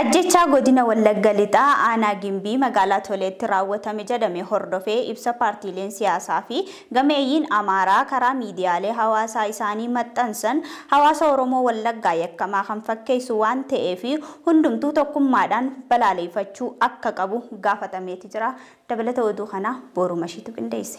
Ajjecha godina Wallagga lixaa aanaa Gimbii magaalaa Toleetti raawwatame jedhame hordofee ibsa paartiileen siyaasaa fi gameeyyiin Amaaraa karaa miidiyaalee hawaasaa isaanii maxxansan hawaasa Oromoo Wallaggaa yakkamaa kan fakkeessu waan ta'eef hundumtuu tokkummaadhaan balaaleffachuu akka qabu gaafatameeti jira. Dabalata oduu kana Boorumashiitu qindeesse.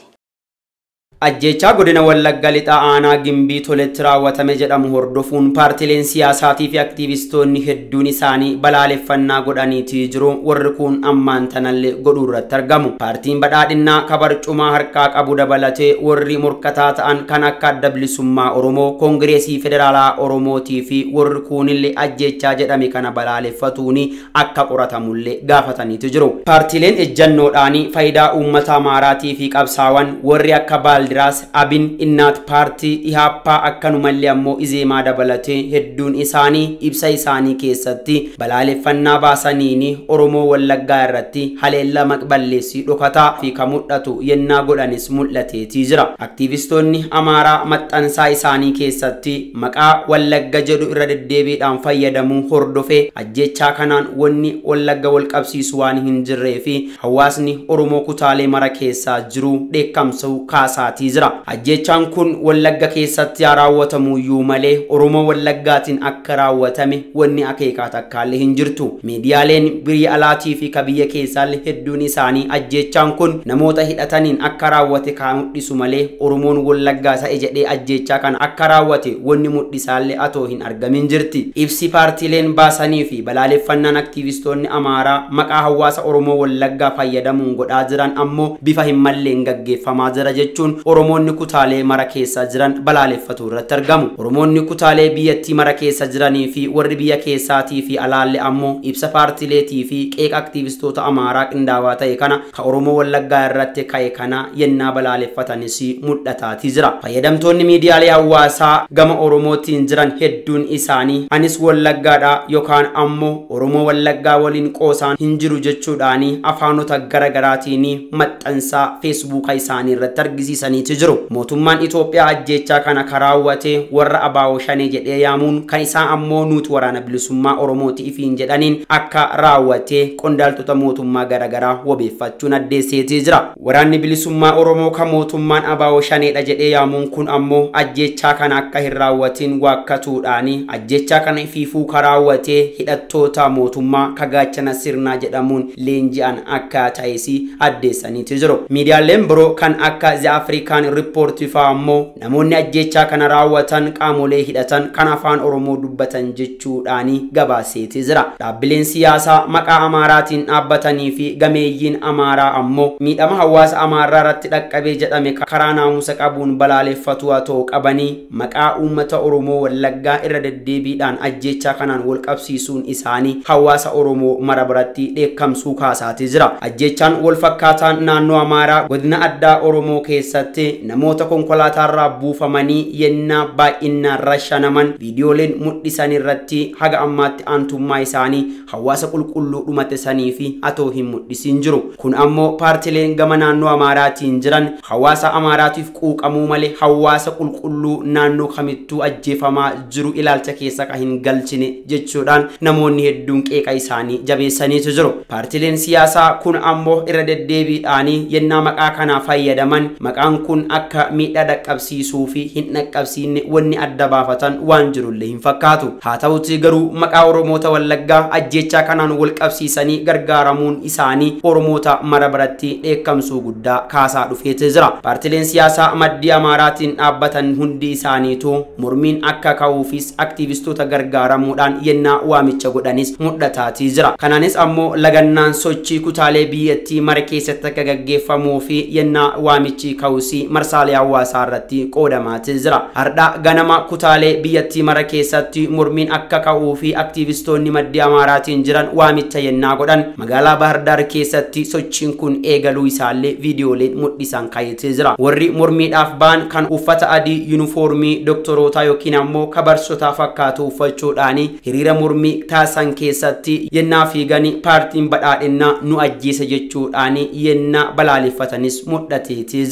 Ajjecha godina Wallagga lixaa aanaa Gimbii Toleetti raawwatame jedhamu hordofuun paartiileen siyaasaatii fi aktiivistoonni hedduun isaanii balaaleffannaa godhaniitii jiru. Warri kun ammaan tanallee godhuu irratti argamu. Paartiin badhaadhinnaa kabarcumaa harkaa qabu dabalatee warri morkataa ta'an kan akka Adda Bilisummaa Oromoo, Koongireesii Federaalaa Oromootii fi warri kunillee ajjecha jedhame kana balaaleffatuuni akka qoratamullee gaafataniitu jiru. Paartiileen ejjannoodhaanii faayidaa uummata Amaaraatii fi qabsaawwan warri akka Diras Abin Innat Party Ihappa akkanumallee ammoo Izeemaa dabalatee hedduun isaanii ibsa isaanii keessatti balaaleffannaa baasaniini Oromoo Wallaggaa irratti haleellaa maqballeessii dhokataa fi kamudhatu yennaa godhanis mul'ateetii jira. Aktiivistoonni Amaaraa maxxansaa isaanii keessatti maqaa Wallagga jedhu irra deddeebiidhaan fayyadamuu hordofee ajjechaa kanaan wanni Wallagga wal qabsiisu waan hin jirree fi hawaasni Oromoo kutaalee mara keessaa jiru dheekkamsuu kaasaa Ajjechaan kun Wallagga keessatti raawwatamu iyyuu malee Oromoo Wallaggaatiin akka raawwatame wanni akeekaa takkaallee hin jirtu. Miidiyaaleen biyya alaatii fi biyya keessaallee hedduun isaanii ajjechaan kun namoota hidhataniin akka raawwate kan mul'isu malee Oromoon Wallaggaa ta'e jedhee ajjechaa kana akka raawwate wanni mul'isaallee atoo hin argamin jirti. Ibsi paartiileen baasanii fi balaaleffannaan aktiivistoonni Amaaraa maqaa hawaasa Oromoo Wallaggaa fayyadamuun godhaa jiran ammoo bifa hin malleen gaggeeffamaa jira jechuun Oromoonni kutaalee mara keessa jiran balaaleffatu irratti argamu. Oromoonni kutaalee biyyattii mara keessa jiranii fi warri biyya keessaatii fi alaalle ammoo ibsa paartiileetii fi qeeqa aktiivistoota Amaaraa qindaawaa ta'e kana ka Oromoo Wallaggaa irratti ka'e kana yennaa balaaleffatanis mul'ataatii jira. Fayyadamtoonni miidiyaalee hawaasaa gama Oromootiin jiran hedduun isaanii anis Wallaggaadha yookaan ammoo Oromoo Wallaggaa waliin qoosaan hin jiru jechuudhaani afaanota garagaraatiin maxxansaa feesbuuka isaanii irratti argisiisanii jiru. Mootummaan Itoophiyaa ajjechaa kana karaawwate warra abaawoo shanee jedhee yaamuun kan isaa ammoo nuti waraana bilisummaa Oromooti ifiin jedhaniin akka raawwate qondaaltota mootummaa garagaraa wabeeffachuun addeesseetii jira. Waraanni bilisummaa Oromoo kan mootummaan abaawoo shaneedha jedhee yaamuun kun ammoo ajjechaa kana akka hin raawwatiin waakkatuudhaani ajjechaa kana ifiifuu karaawwate hidhattoota mootummaa kagaachana sirnaa jedhamuun leenji'an akka ta'es addeessaniitii jiru. Miidiyaaleen biroo kan akka African Report fa ammoo namoonni ajjechaa kana raawwatan qaamolee hidhatan kan afaan Oromoo dubbatan jechuudhaani gabaaseetii jira. Dhaabbileen siyaasaa maqaa Amaaraatiin dhaabbatanii fi gameeyyiin Amaaraa ammoo miidhama hawaasa Amaaraa irratti dhaqqabee jedhame karaa naamusa qabuun balaaleffatu atoo qabanii maqaa uummata Oromoo Wallaggaa irra deddeebiidhaan ajjechaa kanaan wal qabsiisuun isaanii hawaasa Oromoo mara biratti dheekkamsuu kaasaatii jira. Ajjechaan wal fakkaataan naannoo Amaaraa godina addaa Oromoo keessatti namoota konkolaataa buufamanii yennaa baay'inaan rashanaman viidiyooleen mul'isan irratti haga ammaatti aantummaa isaanii hawaasa qulqulluu dhumate sanii fi atoo hin mul'isin jiru. Kun ammoo paartiileen gama naannoo Amaaraatiin jiran hawaasa Amaaraatiif quuqamuu malee hawaasa qulqulluu naannoo kamittuu ajjeefamaa jiru ilaalcha keessa ka hin galchine jechuudhaan namoonni hedduun qeeqa isaanii jabeessaniitu jiru. Paartiileen siyaasaa kun ammoo irra deddeebiidhaanii yennaa maqaa kanaa fayyadaman maqaan kun akka miidhaa dhaqqabsiisuu fi hin dhaqqabsiinne wanni adda baafatan waan jirullee hin fakkaatu. Haa ta'uutii garuu maqaa Oromoota Wallaggaa ajjechaa kanaan wal qabsiisanii gargaaramuun isaanii Oromoota mara biratti dheekkamsuu guddaa kaasaa dhufeetii jira. Paartiileen siyaasaa maddii Amaaraatiin dhaabbatan hundi isaaniitu mormiin akka ka'uufis aktiivistoota gargaaramuudhaan yennaa waamicha godhanis mul'ataatii jira. Kanaanis ammoo lagannaan sochii kutaalee biyyattii mara keessatti akka gaggeeffamuu fi yennaa waamichi ka'uusi marsaalee hawaasaa irratti qoodamaatii jira. Hardha ganama kutaalee biyyattii mara keessatti mormiin akka ka'uu fi aktiivistoonni maddii Amaaraatiin jiran waamicha yennaa godhan magaalaa Bahar Daar keessatti sochiin kun eegaluu isaallee viidiyooleen mul'isan ka'eetii jira. Warri mormiidhaaf ba'an kan uffata adii yuunifoormii doktoroota yookiin ammoo kabarsotaa fakkaatu uffachuudhaani hiriira mormii taasisan keessatti yennaa fiiganii paartiin badhaadhinnaa nu ajjeese jechuudhaani yennaa balaaleffatanis mul'ateetii jira.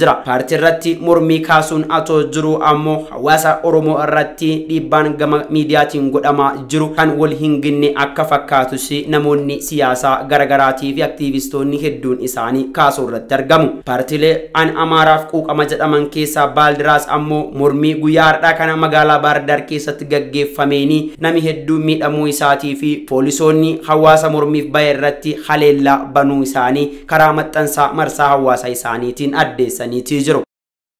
paartii irratti mormii kaasuun atoo jiru ammoo hawaasa Oromoo irratti dhiibbaan gama miidiyaatiin godhamaa jiru kan wal hin ginne akka fakkaatus namoonni siyaasaa garaagaraatii fi aktiivistoonni hedduun isaanii kaasuu irratti argamu. Paartiilee an Amaaraaf quuqama jedhaman keessaa Baaldiraas ammoo mormii guyyaa har'aa kana magaalaa Baahir Daar keessatti gaggeeffameeni nami hedduu miidhamuu isaatii fi poolisoonni hawaasa mormiif bahe irratti haleellaa banuu isaanii karaa maxxansaa marsaa hawaasa isaaniitiin addeessaniitii jiru.